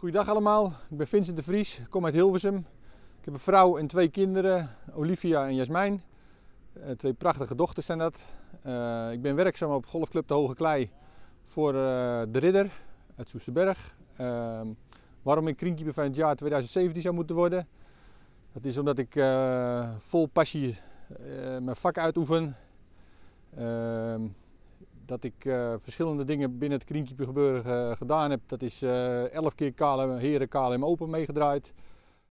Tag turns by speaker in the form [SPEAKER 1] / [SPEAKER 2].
[SPEAKER 1] Goeiedag allemaal, ik ben Vincent de Vries, ik kom uit Hilversum. Ik heb een vrouw en 2 kinderen, Olivia en Jasmijn. 2 prachtige dochters zijn dat. Ik ben werkzaam op golfclub de Hoge Klei voor de Ridder uit Soesterberg. Waarom ik greenkeeper van het jaar 2017 zou moeten worden? Dat is omdat ik vol passie mijn vak uitoefen. Dat ik verschillende dingen binnen het greenkeeper gebeuren gedaan heb. Dat is 11 keer heren KLM Open meegedraaid.